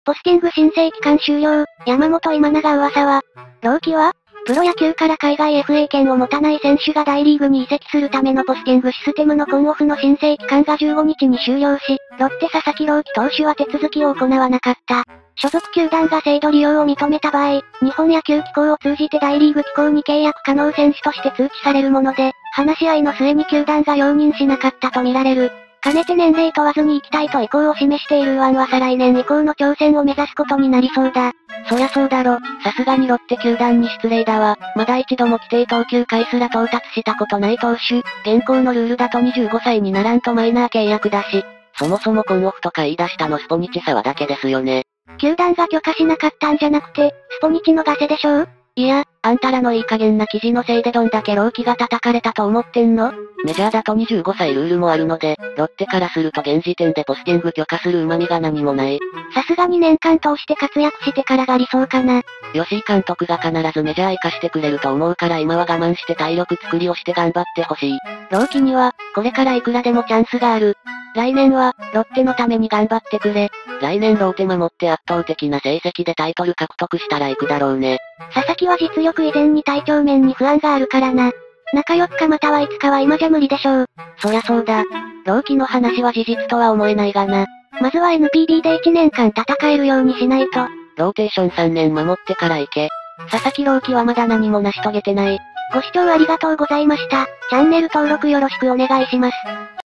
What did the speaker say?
ポスティング申請期間終了、山本今永噂は、朗希はプロ野球から海外 FA 権を持たない選手が大リーグに移籍するためのポスティングシステムのコンオフの申請期間が15日に終了し、ロッテ佐々木朗希投手は手続きを行わなかった。所属球団が制度利用を認めた場合、日本野球機構を通じて大リーグ機構に契約可能選手として通知されるもので、話し合いの末に球団が容認しなかったとみられる。兼ねて年齢問わずに行きたいと意向を示している右腕は再来年以降の挑戦を目指すことになりそうだ。 そりゃそうだろ、さすがにロッテ球団に失礼だわ。まだ一度も規定投球回すら到達したことない投手。現行のルールだと25歳にならんとマイナー契約だし、そもそもコンオフとか言い出したのスポニチ沢だけですよね。 球団が許可しなかったんじゃなくて、スポニチのガセでしょ？ いや、あんたらのいい加減な記事のせいでどんだけ朗希が叩かれたと思ってんの？メジャーだと25歳ルールもあるので、ロッテからすると現時点でポスティング許可する旨味が何もない。 さすがに年間通して活躍してからが理想かな。 吉井監督が必ずメジャー行かしてくれると思うから今は我慢して体力作りをして頑張ってほしい。朗希には、これからいくらでもチャンスがある。来年は、ロッテのために頑張ってくれ。来年ローテ守って圧倒的な成績でタイトル獲得したら行くだろうね。 佐々木は実力以前に体調面に不安があるからな。中4日またはいつかは今じゃ無理でしょう。 そりゃそうだ。朗希の話は事実とは思えないがな。 まずは NPB で1年間戦えるようにしないと。 ローテーション3年守ってから行け。佐々木朗希はまだ何も成し遂げてない。 ご視聴ありがとうございました。チャンネル登録よろしくお願いします。